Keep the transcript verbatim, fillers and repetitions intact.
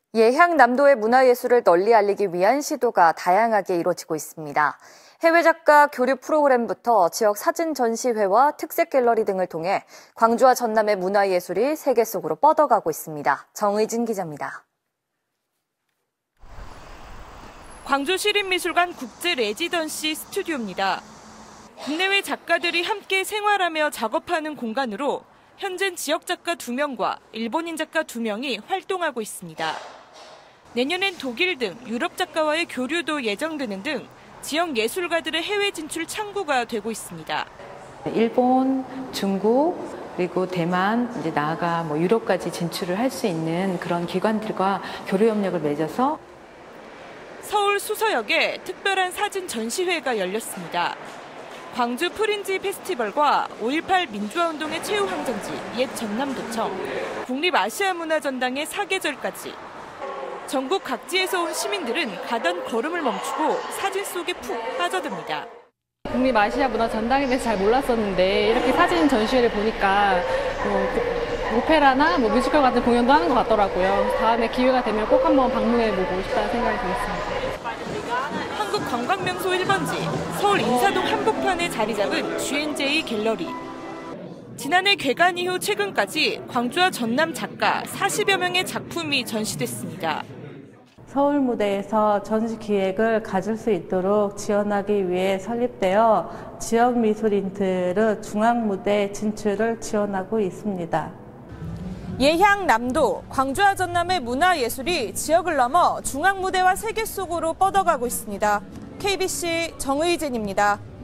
예향남도의 문화예술을 널리 알리기 위한 시도가 다양하게 이루어지고 있습니다. 해외 작가 교류 프로그램부터 지역 사진 전시회와 특색 갤러리 등을 통해 광주와 전남의 문화예술이 세계 속으로 뻗어가고 있습니다. 정의진 기자입니다. 광주시립미술관 국제레지던시 스튜디오입니다. 국내외 작가들이 함께 생활하며 작업하는 공간으로 현재 지역 작가 두 명과 일본인 작가 두 명이 활동하고 있습니다. 내년엔 독일 등 유럽 작가와의 교류도 예정되는 등 지역 예술가들의 해외 진출 창구가 되고 있습니다. 일본, 중국, 그리고 대만, 이제 나아가 뭐 유럽까지 진출을 할 수 있는 그런 기관들과 교류 협력을 맺어서 서울 수서역에 특별한 사진 전시회가 열렸습니다. 광주 프린지 페스티벌과 오일팔 민주화운동의 최후항전지 옛 전남도청, 국립아시아문화전당의 사계절까지 전국 각지에서 온 시민들은 가던 걸음을 멈추고 사진 속에 푹 빠져듭니다. 국립아시아문화전당에 대해서 잘 몰랐었는데 이렇게 사진 전시회를 보니까 뭐 오페라나 뭐 뮤지컬 같은 공연도 하는 것 같더라고요. 다음에 기회가 되면 꼭 한번 방문해보고 싶다는 생각이 들었습니다. 한국관광명소 일 번지, 서울 인사동 한복판에 자리 잡은 지엔제이 갤러리. 지난해 개관 이후 최근까지 광주와 전남 작가 사십여 명의 작품이 전시됐습니다. 서울 무대에서 전시 기획을 가질 수 있도록 지원하기 위해 설립되어 지역 미술인들의 중앙 무대 진출을 지원하고 있습니다. 예향남도, 광주와 전남의 문화예술이 지역을 넘어 중앙무대와 세계 속으로 뻗어가고 있습니다. 케이비씨 정의진입니다.